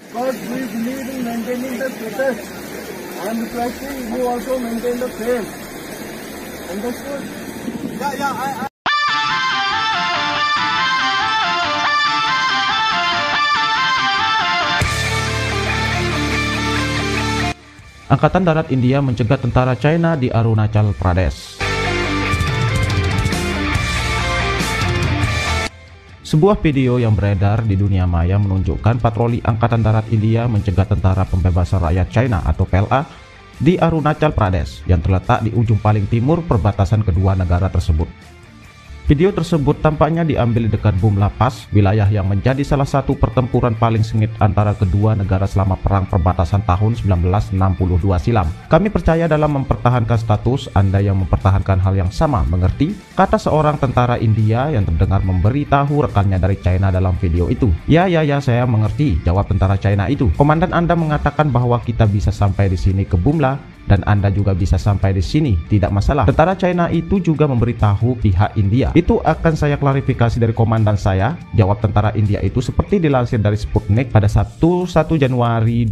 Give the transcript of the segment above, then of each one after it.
Because we believe in maintaining the status. I am requesting you also maintain the same. Understood? Yeah, Angkatan Darat India mencegat tentara China di Arunachal Pradesh. Sebuah video yang beredar di dunia maya menunjukkan patroli Angkatan Darat India mencegat tentara pembebasan rakyat China atau PLA di Arunachal Pradesh yang terletak di ujung paling timur perbatasan kedua negara tersebut. Video tersebut tampaknya diambil dekat Bumla Pass, wilayah yang menjadi salah satu pertempuran paling sengit antara kedua negara selama perang perbatasan tahun 1962 silam. Kami percaya dalam mempertahankan status, Anda yang mempertahankan hal yang sama, mengerti? Kata seorang tentara India yang terdengar memberitahu rekannya dari China dalam video itu. Ya, saya mengerti, jawab tentara China itu. Komandan Anda mengatakan bahwa kita bisa sampai di sini ke Bumla, dan Anda juga bisa sampai di sini, tidak masalah. Tentara China itu juga memberitahu pihak India. Itu akan saya klarifikasi dari komandan saya, jawab tentara India itu seperti dilansir dari Sputnik pada Sabtu 1 Januari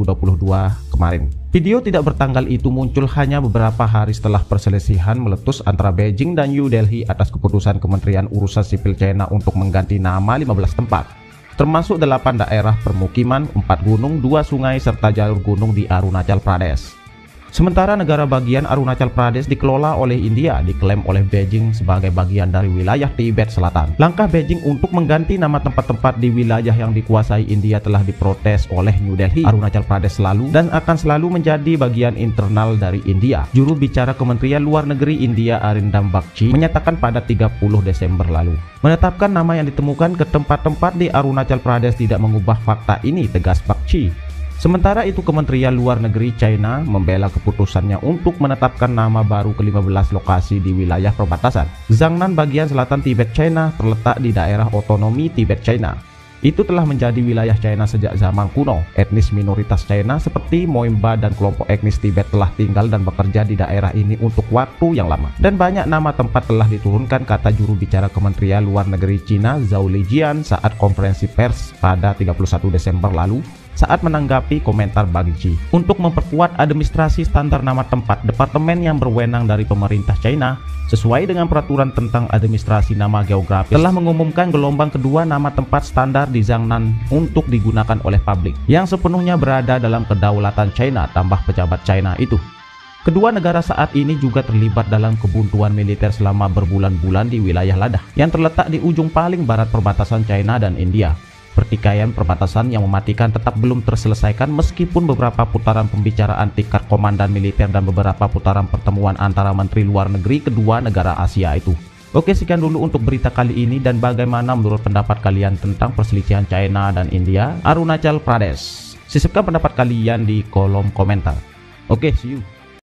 2022 kemarin. Video tidak bertanggal itu muncul hanya beberapa hari setelah perselisihan meletus antara Beijing dan New Delhi atas keputusan Kementerian Urusan Sipil China untuk mengganti nama 15 tempat, termasuk 8 daerah permukiman, 4 gunung, 2 sungai, serta jalur gunung di Arunachal Pradesh. Sementara negara bagian Arunachal Pradesh dikelola oleh India, diklaim oleh Beijing sebagai bagian dari wilayah Tibet Selatan. Langkah Beijing untuk mengganti nama tempat-tempat di wilayah yang dikuasai India telah diprotes oleh New Delhi. Arunachal Pradesh selalu dan akan selalu menjadi bagian internal dari India. Juru bicara Kementerian Luar Negeri India Arindam Bagchi menyatakan pada 30 Desember lalu. Menetapkan nama yang ditemukan ke tempat-tempat di Arunachal Pradesh tidak mengubah fakta ini, tegas Bagchi. Sementara itu, Kementerian Luar Negeri China membela keputusannya untuk menetapkan nama baru ke-15 lokasi di wilayah perbatasan. Xiangnan bagian selatan Tibet China terletak di daerah otonomi Tibet China. Itu telah menjadi wilayah China sejak zaman kuno. Etnis minoritas China seperti Moimba dan kelompok etnis Tibet telah tinggal dan bekerja di daerah ini untuk waktu yang lama. Dan banyak nama tempat telah diturunkan, kata juru bicara Kementerian Luar Negeri China Zhao Lijian saat konferensi pers pada 31 Desember lalu. Saat menanggapi komentar Bagchi, untuk memperkuat administrasi standar nama tempat, departemen yang berwenang dari pemerintah China sesuai dengan peraturan tentang administrasi nama geografis telah mengumumkan gelombang kedua nama tempat standar di Xiangnan untuk digunakan oleh publik yang sepenuhnya berada dalam kedaulatan China, tambah pejabat China itu. Kedua negara saat ini juga terlibat dalam kebuntuan militer selama berbulan-bulan di wilayah Ladakh yang terletak di ujung paling barat perbatasan China dan India. Pertikaian perbatasan yang mematikan tetap belum terselesaikan meskipun beberapa putaran pembicaraan tingkat komandan militer dan beberapa putaran pertemuan antara menteri luar negeri kedua negara Asia itu. Oke, sekian dulu untuk berita kali ini, dan bagaimana menurut pendapat kalian tentang perselisihan China dan India Arunachal Pradesh? Sisipkan pendapat kalian di kolom komentar. Oke, see you.